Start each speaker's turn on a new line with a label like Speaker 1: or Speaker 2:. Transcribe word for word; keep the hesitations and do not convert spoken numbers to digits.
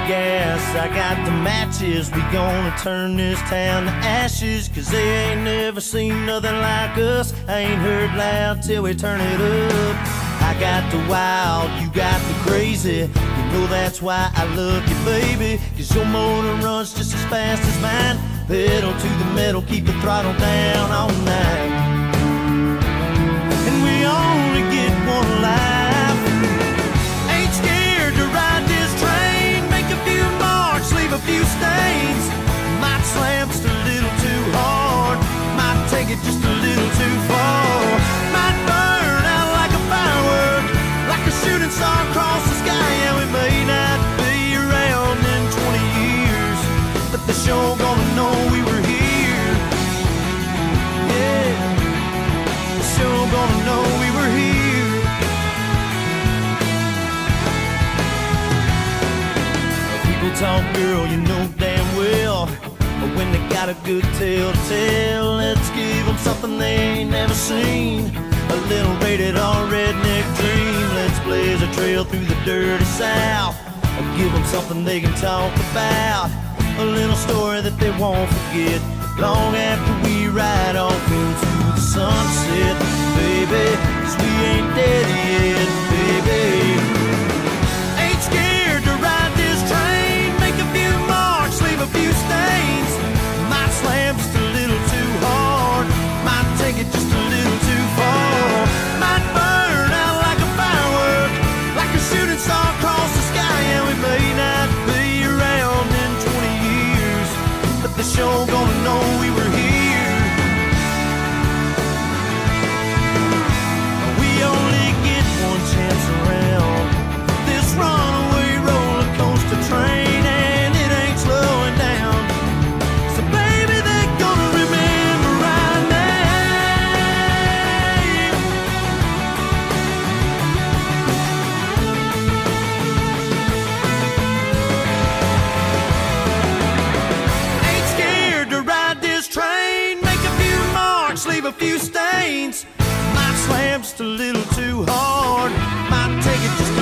Speaker 1: gas, I got the matches. We gonna turn this town to ashes, cause they ain't never seen nothing like us. I ain't heard loud till we turn it up. I got the wild, you got the crazy. You know that's why I love you, baby, cause your motor runs just as fast as mine. Pedal to the metal, keep the throttle down all night. And we only get one life. Ain't scared to ride this train. Make a few marks, leave a few stains. Might slam just a little too hard, might take it just a little too far. Might burn out like a firework, like a shooting star across the sky. Yeah, we may not be around in twenty years, but they're sure gonna know we were here. Yeah, they're sure gonna know we were here. People talk, girl, you know damn well, but when they got a good tale to tell, let's give them something they ain't never seen. A little rated R redneck dream. Let's blaze a trail through the dirty South, or give them something they can talk about. A little story that they won't forget long after we ride off into the sunset. Baby, cause we ain't dead yet, baby. Ain't scared to ride this train. Make a few marks, leave a few stains. Might slam just a little too hard, might take it just a little too far. Might burn out like a firework, like a shooting star across the sky. And we may not be around in twenty years, but they're sure gonna know we were here. We only get one chance around this runaway roller coaster train, and it ain't slowing down. So baby, they're gonna remember our name. Ain't scared to ride this train. Make a few marks, leave a few stains. Might slam just a little too hard, might take it just